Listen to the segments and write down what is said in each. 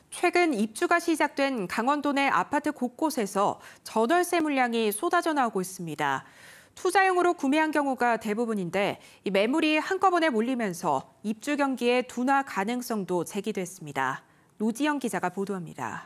최근 입주가 시작된 강원도 내 아파트 곳곳에서 전월세 물량이 쏟아져 나오고 있습니다. 투자용으로 구매한 경우가 대부분인데 이 매물이 한꺼번에 몰리면서 입주 경기의 둔화 가능성도 제기됐습니다. 노지영 기자가 보도합니다.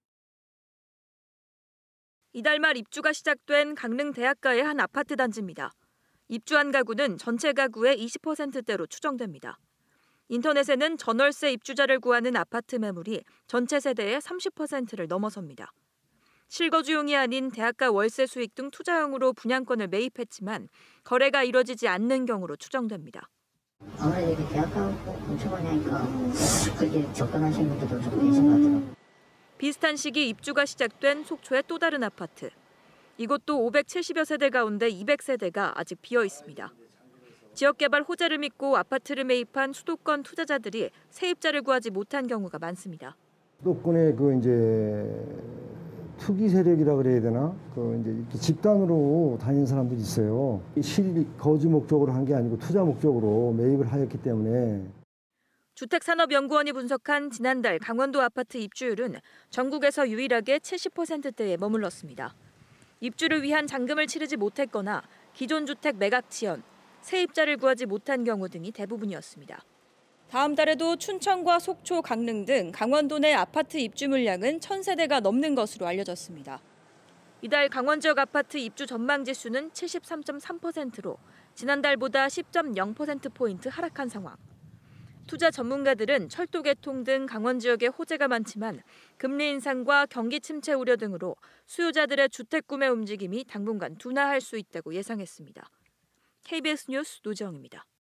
이달 말 입주가 시작된 강릉 대학가의 한 아파트 단지입니다. 입주한 가구는 전체 가구의 20%대로 추정됩니다. 인터넷에는 전월세 입주자를 구하는 아파트 매물이 전체 세대의 30%를 넘어섭니다. 실거주용이 아닌 대학가 월세 수익 등 투자용으로 분양권을 매입했지만 거래가 이뤄지지 않는 경우로 추정됩니다. 아무래도 이렇게 대학가하고 엄청 많이 하니까 그렇게 접근하시는 분들도 좀 계신 것 같아요. 비슷한 시기 입주가 시작된 속초의 또 다른 아파트. 이곳도 570여 세대 가운데 200세대가 아직 비어 있습니다. 지역개발 호재를 믿고 아파트를 매입한 수도권 투자자들이 세입자를 구하지 못한 경우가 많습니다. 수도권의 투기 세력이라 그래야 되나? 이제 이렇게 집단으로 다니는 사람들이 있어요. 실거주 목적으로 한 게 아니고 투자 목적으로 매입을 하였기 때문에. 주택산업연구원이 분석한 지난달 강원도 아파트 입주율은 전국에서 유일하게 70%대에 머물렀습니다. 입주를 위한 잔금을 치르지 못했거나 기존 주택 매각 지연, 세입자를 구하지 못한 경우 등이 대부분이었습니다. 다음 달에도 춘천과 속초, 강릉 등 강원도 내 아파트 입주 물량은 1,000세대가 넘는 것으로 알려졌습니다. 이달 강원 지역 아파트 입주 전망 지수는 73.3%로 지난달보다 10.0%포인트 하락한 상황. 투자 전문가들은 철도 개통 등 강원 지역에 호재가 많지만 금리 인상과 경기 침체 우려 등으로 수요자들의 주택 구매 움직임이 당분간 둔화할 수 있다고 예상했습니다. KBS 뉴스 노지영입니다.